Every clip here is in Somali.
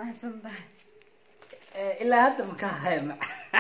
ما صدق إلا هذا مكاهيم.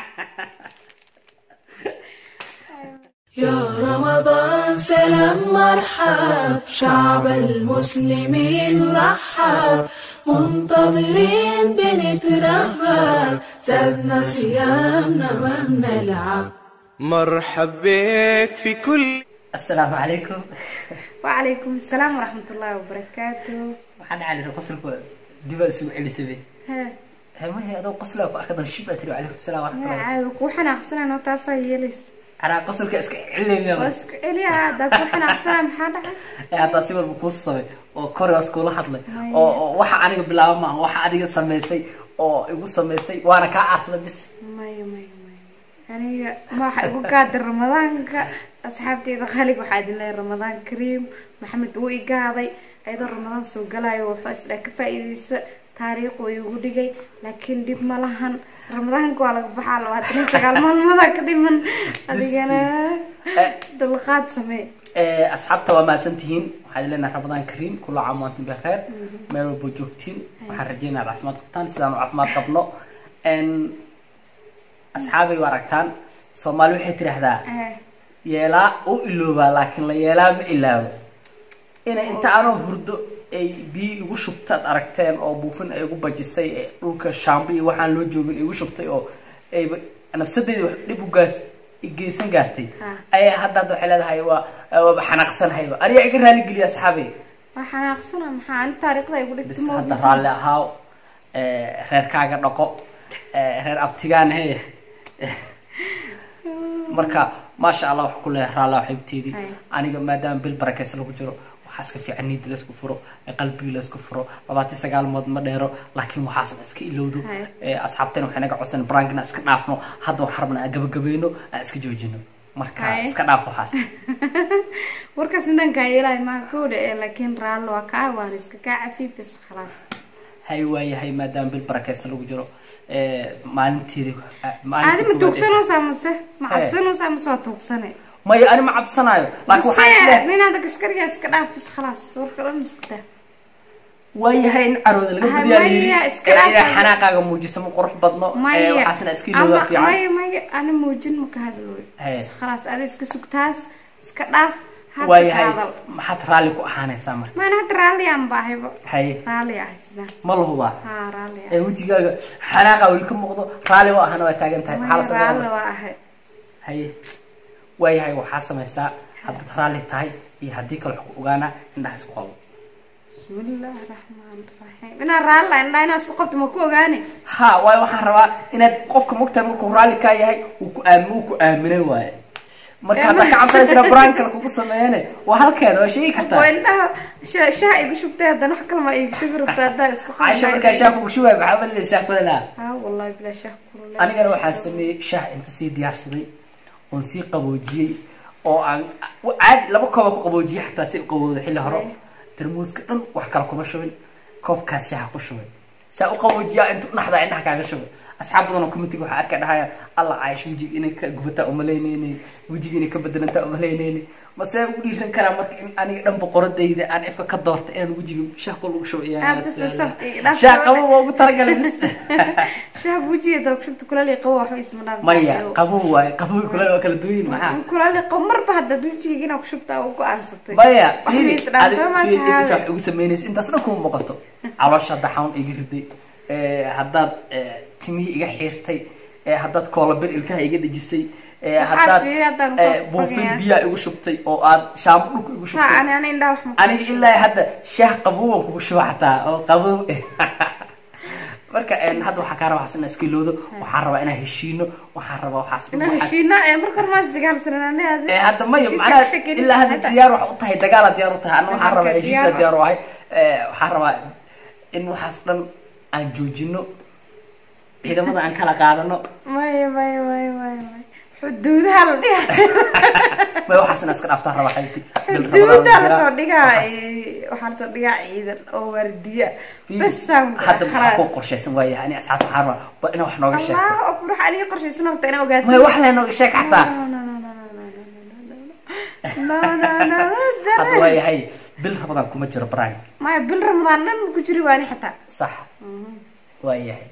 يا رمضان سلام مرحب شعب المسلمين رحب منتظرين بنترهب زادنا صيامنا ما بنلعب مرحب بك في كل. السلام عليكم. وعليكم السلام ورحمة الله وبركاته. وحنا على قصلك دبا سوء علي سبي ما هي هذا قصلك أكيد شبه تري عليكم السلام ورحمة الله. عادك وحنا أحسن أنا تعصي أنا قصلك إسك علم يا بس علي هذا وحنا أحسن محدا يا تصيب البقصة أو كوريوس كل حطلي أو واحد أنا بلا ما واحد أنا سميسي أو يقول سميسي وأنا كأصل بس ما يعني ما حقول كادر رمضان أصحابتي دخلي واحد لنا رمضان كريم محمد بوي قاضي أيضا رمضان سوق لا وفاس لك فايدس تاريخ ويقولي لكن دي ملهن رمضان قال بحال واتني سقال ما كدي من أدينا دلقات سمي أصحابته وما سنتين وحد لنا رمضان كريم كل عام وأنتم بخير مالو بوجوتين وحرجينا على عفمات قبطان سلام عفمات قبلنا إن أصحابي ورقتان سومالو حتر هذا يلا أو إلوبا لكن لا يلا بإلاو إن أنت أنا هردو أي بي وشبتات أركتين أو بوفن أي وبجسي روك الشامبي وحن لو جوجن وشبتي أو أي أنا بصدق لبوجاس الجيسن قارتي أي هذا ده حلال هاي وبحناقصن هاي أريا إقرأ لي قلي أصحابي وحناقصنا محان تاريخ لا يقولك بس هذا رالي هاو غير كاغر نقو غير أبتيجان هي مركا ما شاء الله كله رالا وحبتيدي أنا ما دام بالبركة سلوك جرو وحاسك في عنيد لسكو فرو قلبي لسكو فرو باباتي سجال ما ديرو لكن وحاسب اسكي لودو أصحابتنا وحنا قعدنا برانكنا اسك نافنو هذا حربنا جبينو اسك جوجينو مركا اسك نافو حاس وركاس ندن كايلا ما كوده لكن رالا وكاوان اسك كعفي بس خلاص هاي ما دام بالبركة سلوك جرو ما نتيري عادي ما توكسنو سامسه ما عبسنو سامسه توكسنه ما أنا ما عبسنايو لكن وحاسله من هذا كسكريا اسكداف بس خلاص وركلا مسكته وياهين عروض اللي قبل ديالي إذا حناقة موجسة مقرح بطنه وحسنا اسكيل لو في عام ما أنا موجن مكهدلوي بس خلاص أنا اسكسكتاس اسكداف وياهين ما حد رالي كأحانة سامر ما أنا رالي عم باهبه هاي رالي أحسن ما له هو رالي وجيجا حناقة ولكم مقدو رالي وأحنا وتاجن تاي حالة سبعة رالي واحد هاي وياهين وحاسة مساء حد رالي تاي يهديك الحقوق وجانا إنها سقال بسم الله الرحمن الرحيم أنا رالي إن أنا سقطت مكوجاني ها واي وحروا إن قفك مكتب مكو رالي كاي هاي وكأمنه واي marka hada ka cabsayna branka ku sameeyay waxa kale oo shay kartaa waynaha shaay igu shubtay hadana wax kale ma igu shubirtaa isku xaay Aisha marka shaah ku shubay waxa bal shaah kula wallahi bila shaah kula aniga waxa sameeyay shaah inta si diyaarsaday oo si qaboojiyay oo aan aad laba koob ku qaboojiyay xataa si qabooday xilli hore tarmuuska dhan wax kale kuma shubin koobkaas shaah ku shubay saa u qaboojiyay inta naxda indhaha kaaga shubay asxaabadana committee waxa arkay dhahaya Allah Aisha wajig inay ka gubata u maleynayeen wajig inay ka bedelanta u maleynayeen ma say u dhiiran kara marka in aniga dhan boqoradayda aan ifka ka doortay in wajiga shaah ku lagu shubayaa shaah qabo ugu targalay bis shaah wajiga dadku kula leeyahay qabo wax isma dhaaf maya qabo way qabo kula kala duwin maxaa kula leeyahay qabo marba hadda wajiga inaa ku shubtaa oo go'aansatay maya fiiri ugu sameeyay intaas dhan ku muuqato caloosha daxawn iga riday haddaad timihii iga xiirtay haddaad koolabir ilkaha iga dhajisay haddaad buufin biyaa igu shubtay oo aad shaambo dhulka igu shubtay aniga ilaa hadda shaah qabowan kugu shuba xataa oo qabow marka hadda waxaa kaa rabaa xasan iska ilowdo waxaan rabaa inaan heshiino waxaan rabaa waxaas inaan heshiino marka maas dagaalsananaa hadda maya macnaha ilaa hadda diyaar wax u tahay dagaal diyaar u tahay anna waxaan rabaa heshiisa diyaar u ahay waxaan rabaa in waxaas dhan aan joojino ciidamada aan kala qaadano may xuduudaha la dhigaa ma waxaasna iska dhaaftaa raba xayti xuduudaha la soo dhigaa waxa la soo dhigaa ciidan oo wardiya bas hadda waxa ku qorshaysan waaye ani asxaabta waxaan rabaa in wax nooga sheegto oo ruux aniga qorshaysan oo ina ogaatay ma wax la nooga sheeg xataa hadda waaye hay bil Ramadan kuma jiro brand ما بال رمضان لن كجري واني حتى صح waayahay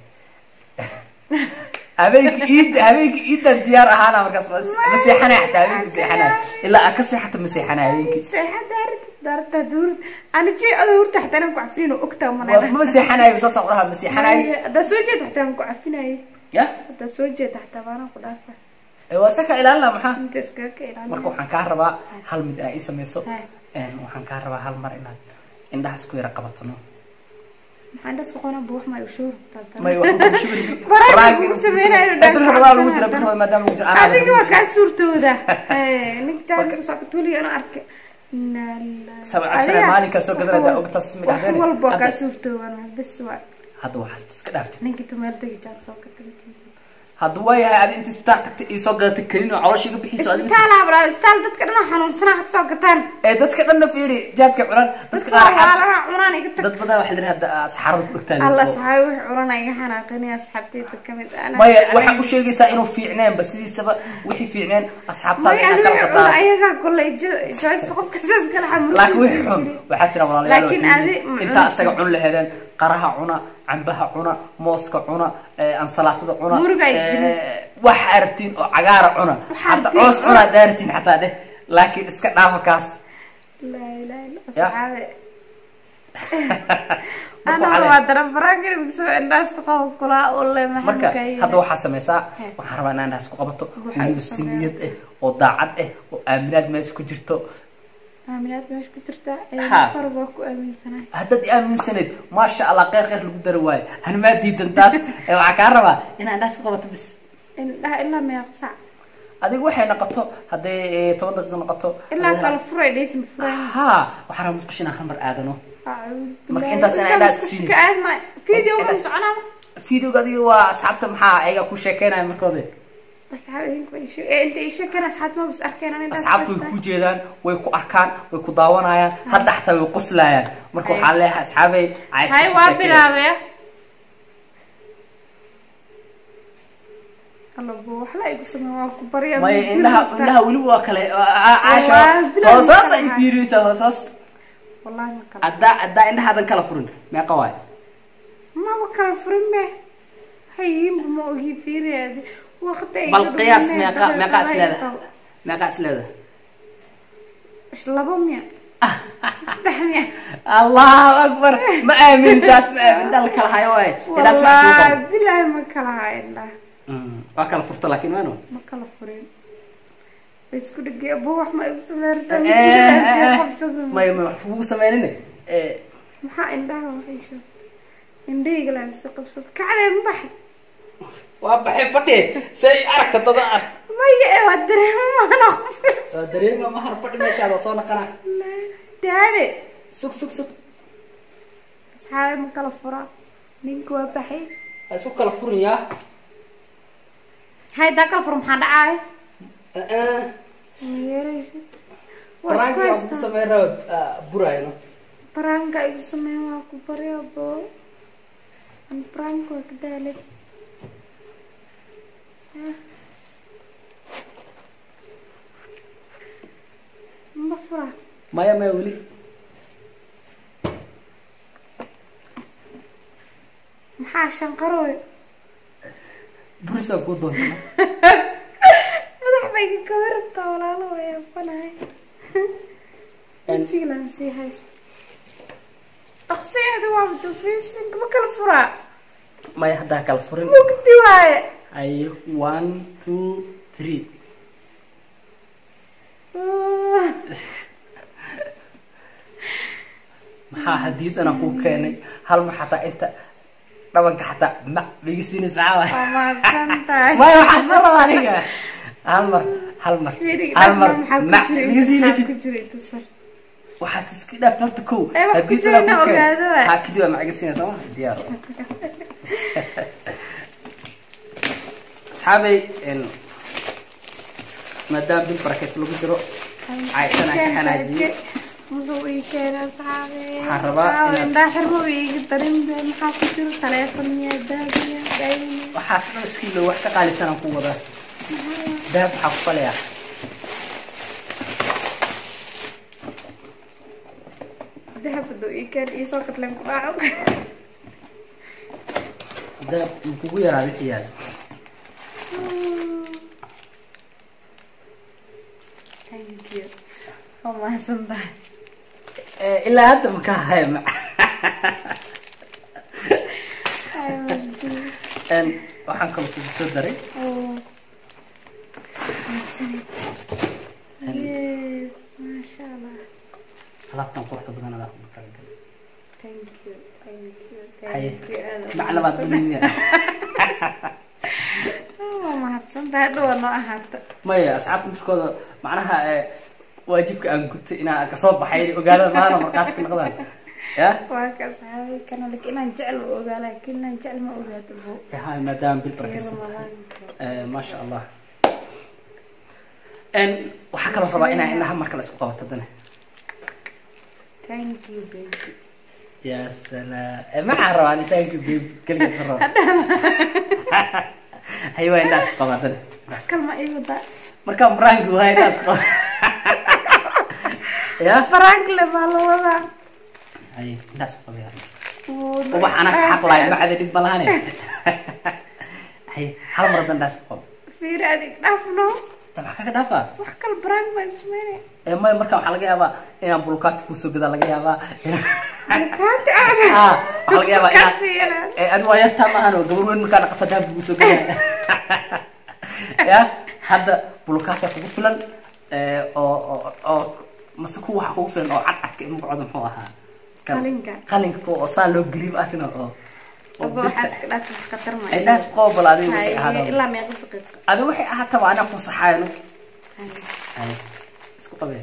habeenkii iidan diyaar ahaana markaas ma seexanay xataa habeenkii ma seexanay ilaa aan ka seexato ma seexanay habeenkii daarta duur ana jii aduur taxtana ku cafino ogtaa mana ma seexanay bas soo qoraha ma seexanay da soo jeed taxtana ku cafinay ya da soo jeed taxta bana ku dhaafa waa saka ilaalna maxaa inta iska ka ilaalna marka waxaan ka rabaa hal mid ay sameeyso waxaan ka rabaa hal mar inaad indhaha isku yara qabatano maxaan das ku qona buux ma usoo taata may wax ku shubin baraag ku sameeyay dadka lagu jira bixin maadaama lagu jira adiga waa ka suurtooda ninkaan soo qabtuli ana arkay sabab sano maalinka soo gadarada ogtaas mid ahayn walba ka suurtooda bas waa hadda waxaad iska dhaaftay ninka tumaal tagi jaad soo katay hadda way aad inta isbitaal tagtay iyo soo gadatay kaliin oo calooshiga bixiso adiga isbitaal abra isbitaal dadka dhan xanuunsanaa ka soo gataan dadka dhan fiiri jaadka cunan dadka qaar xaalada cunaan iga tag dad badan waxa la yiraahdaa saxarada ku dhigtaan Allah saxay wax cunaan iga xanaaqinay asxaabtayda kamid ana may waxa u sheegaysaa inuu fiicneen bas sidiisaba wixii fiicneen asxaabtaada inay kala qataan ayaga kulay joys qofka saas kala xamuul laakiin wixii xun waxa tira walaalayaal inta asaga cun lahaydeen qaraha cuna cambaha cuna mooska cuna ansalaatada cuna wax artiin oo cagaara cuna hatta coos cuna daartiin hatta dheh laakiin iska dhaafa kaas la ilaaha asxaabe ana waa darafaraanka soo indhaas ku qabo kula oo le marka hadda waxa sameeysaa waxaan rabaa inaan indhaas ku qabato waliba siniyad oo daacad oo aaminaad meesha ku jirto aaminaad meesha ku jirta farba ku aaminsanahay hadda aaminsaneed ma sha Allah qeyr lagu dar waay han ma diidan taas waxa ka rabaa inaan indhaas ku qabato bis ilaa meeqsa adigu waxay noqoto haday 10 daqiiqo noqoto ilaa kala furay dhaysin furay ha waxa rabaa musqashina hal mar aadano marka intaas inaan indhaas ku siinay video-ga socona video-ga adiga waa asxaabta maxaa ayaga ku sheekeynaa markoode asxaabta inta ay sheekana asxaabta bas arkeen aniga asxaabtu way ku jeedaan way ku arkaan way ku daawanayaan hadda xataa way qoslayaan marka waxa leeyahay asxaabay hay waa bilaabay الله وحلا يقسم واقو بريا ما إنها ولو وكله عاشا هوساس يفيريسا هوساس والله ما كلا أدا إنها هذا كلا فرن ما قواي ما بكلا فرن ما هي ما هي فيري هذه وقت بالقياس ما قاس لهذا إيش لبهم يا استحمي الله أكبر ما آمن داس ما آمن دال كلا هاي واي والله بالله ما كلا هاي الله وكلا فرت لكن وينه ما كلا فرين بس كده جي أبوه ما يبصمرت ما يفوق سمينه ما عندها وحيشة عندي جلس قبصت كعلى مبحث وبحب فدي سي أركت تضاء ما يودري ما أنا دري ما هر فدي ما شاء الله صار كنا لا ده سك أصحابي ما كلا فرا منك وبحي سك كلا فريا هاي ذاك الفرم حدا عاي ياريس برانكا أبو سميرة براينو برانكا أبو سميرة أكو بريا بو برانكا كذلك مفرا ما يولي محاشن قروي برسا كودون مدح بيك كوربتا ولا لا يا فناي انجي لانسي هاي تقصي هذا واحد فيس بكل فرع ما يهدا كل فرن مكتي واي اي 1 2 3 maxaa hadii ana ku keenay hal ma xataa inta dhabanka xataa ma bigisinis macaa ma santaay ma waxa soo raaliga hal mar ma bigisinis ku jiray tusar waxa iska dhaafta horta ko hadii ana ku keenay ha kidi waa magaciina soo diyaar asxaabay in madam bil barakas lagu jiro عايشنا كحناجي مضوي كان أصحابي حربا إن داخل هو يقدرين بمحافظة ثلاثة يا دابية دايما وحاسب مسكين لو وحكة قال سنة قوة ده دهب حفظ ليه دهب بدوي كان يسوق لهم باعو ده مكوير هذا الحيال thank you وما سنبه إلا أنت مكاهي مع إن وحنكم في الصدري يس ما شاء الله خلاص نروح بدنا ناخذ مكان thank you حي thank you معلومات مني ما هتصدق هذا نوع حتى ما هي أصعب مشكلة معناها واجبك أن كنت إنا كصوب حيري وقال ما أنا مرقاتك نقدر يا واك أصحابي كان لك إنا نجعل وقال لكن نجعل ما أقول يا هاي مدام بالبركة ما شاء الله إن وحكى له ربع إنها مركز أسقط تدنا thank you baby يا سلام ما عرفاني thank you baby كلمة مرة أيوة الناس قبضنا كلمة إيه ده مركب برانك وهاي الناس قبض يا برانك لما لوضع أي الناس قبض وبح أنا حق لاي ما عاد تقبلاني هي هل مرة الناس قبض في رأيك نفنو طبعا كذا دافع وحكى البرانك ما يسمعني ما مركب حلقة يابا إن بلوكات كوسو كذا لقى يابا بلوكات أنا حلقة يابا كثيرا أنا ويا تما أنا قبل وين مكان قطع كوسو كذا يا هذا بلوكات يفوق فلان أو مسكوا حقوق فلان أو عك مقعد محوها قالين كو صار قريب أكنه أبغى حاسك لا تفكر معي الناس قابل هذا إلا ما يقول دقيقة هذا وحي حتى وأنا فصحانه هاي اسكو طبيعي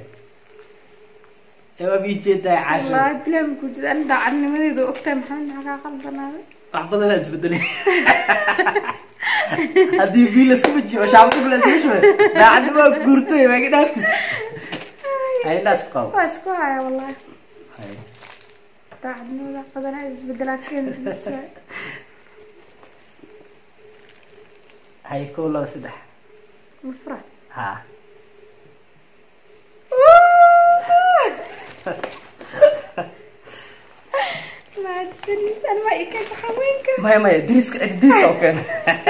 يا بيجي ده عاشر والله بلا مكوجد أنا دعني ما يدو أكتر محمد حقا قلبنا أحفظ الناس بدلي هذه بيلا سكوتشي وشعبك بلا سكوتشي ده عندما قرطي ما كده هاي الناس قابل واسكو هاي والله هاي دعني ما أحفظ الناس بدلك كنت هاي كله سدح مفرح ها ما تسني أنا ما إيكك حوينك ما دريسك دريسك أوكي أما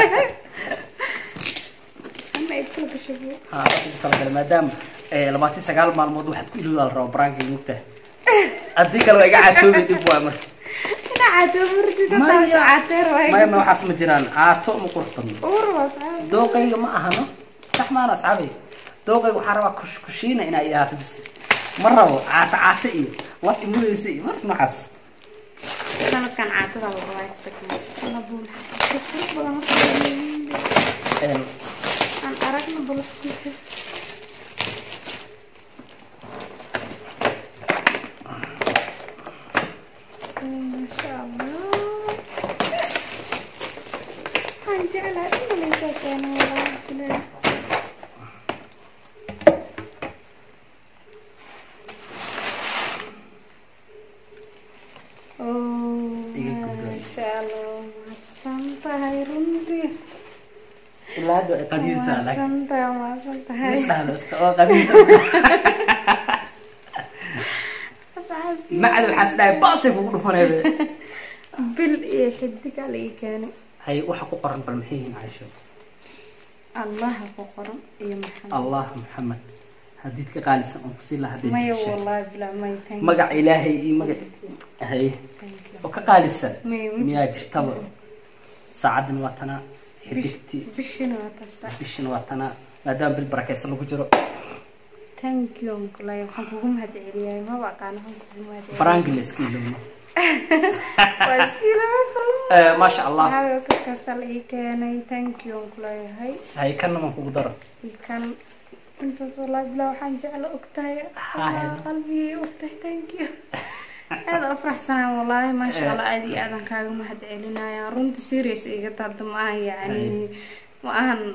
إيكك شبيه طبعا ما دام لما تسجل مع الموضوع حتقول له الرو برانك يمكن أديك لو قاعد تومي تبغى أمر أنا عاتو مرتي تطلع عاتير واي ما حسم جيران عاتو مقرطن أورو دوقي ما أهنا صح ما أنا أصحابي دوقي وحروا كشينا إن أيها بس مرة عاتئي وقت مولسي ما حس أنا كان عاتو على الرواية تكمل أنا بقول حتى أنا أراكنا بقول كتير ما شاء الله هنجعلها اللي كان والله ما شاء الله سنتا هاي رندي لا ده قديم سالك ما سنتا هاي قديم ما عاد الحسناء باصي بقول هنا بال حدك علي كان هاي وحقو قرن بالمحيين عايشة الله قرن يا محمد الله محمد هديتك قال سأقوم كسيلا هديتك ما والله بلا ما يتنك مقع إلهي مقع هاي وكقال السنة ميا جرتبع سعد وطنا حديتي بشن وطنا ما دام بالبركة يسلوك جرو thank you uncle ay waxaan kugu mahadceliyay ma baqaan waxaan kugu mahadceliyay برانجل اسكيلو واسكيلو ما شاء الله هذا كسل اي كاني thank you uncle ay هاي كان ما كوغ دار كان انت والله بلا waxaan jecel ogtahay qalbi ogtahay thank you هذا افرح سنه والله ما شاء الله ادي aadan kaaga mahadcelinaya runtii serious iga tardama yani وأنا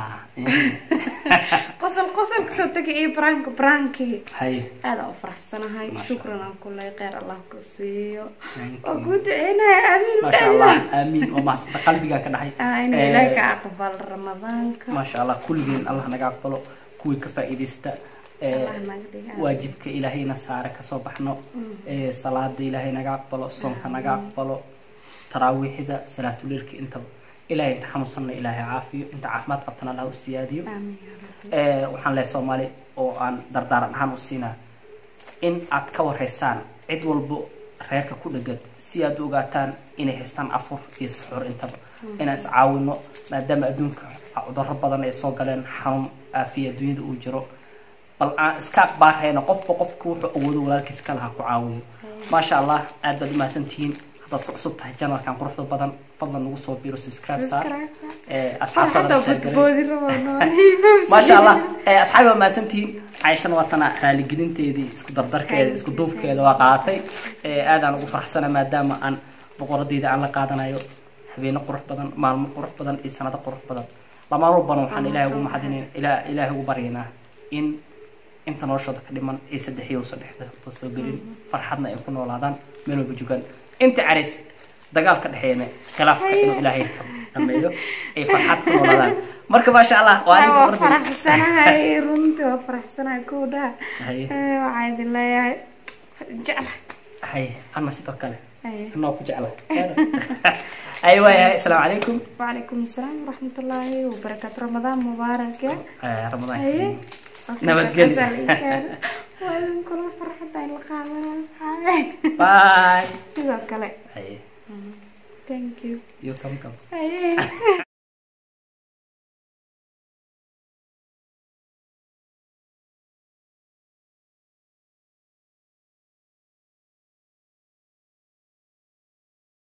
قصل كسرتك إيه برانكي هاي هذا أفرح سنة هاي شكرا على كل خير الله كسيو وقود عينا آمين ما شاء الله آمين وما صدق قلبي كان حي إني لك أقبل رمضان ما شاء الله كل دين الله نقبله كوي كفائدة است واجبك إلهي نسارك صبحنا صلاة إلهي نقبله صومك نقبله taraawiixda salaatuleelka intaba ilaahay inta xanuunsanna ilaahay caafiyo inta caafimaad qabtana allah u siyaadiyo waxaan leeyahay Soomaali oo aan dardaaran ahaan u siinaa in aad ka wareysaan cid walbo reerka ku dhagad si aad u ogaataan inay haystaan afur iyo suxuur intaba inaan is caawino maadaama adduunka cudurro badan ay soo galeen xanuun aafiya adduunyada uu jiro bal aan iska aqbaarayna qofba qofku wuxuu awoodo walaalkiis kale ha ku caawiyo maasha allah aad baad u mahadsantihiin haddaad ku cusub tahay channelkan quruxda badan fadlan nagu soo biiro subscribe saar asxaabtada maasha allah asxaabi waa mahadsantihiin عايشان وطنا رالي جدينتي اسكو دردركيدا اسكو دوبكيدا waa qaatay aadaan ugu faraxsana maadaama aan boqoradeyda aan la qaadanayo habeen qurux badan maalmo qurux badan iyo sanad qurux badan lama rubban waxaan ilaahay ugu maxadineen ilaahay ugu baryeena in inta noloshooda ka dhiman ay saddexii oo saddexda soo galin farxadna ay ku noolaadaan meel walba joogan inta caris dagaal ka dhaxeeyna khilaafka inuu ilaahay ka dhameeyo ay farxad ku noolaadaan marka ma sha Allah waa aniga faraxsanahay runtii waa faraxsanahay kooda waxaan leeyahay jecel hay ana sidoo kale anoo ku jecel aywa assalaamu alaykum wa alaykum assalam wa rahmatullahi wa barakatuh ramadan mubarak ya ramadan nabadgelyo waan kula farxaday la qaadanaa bye sidoo kale hay thank you you come hey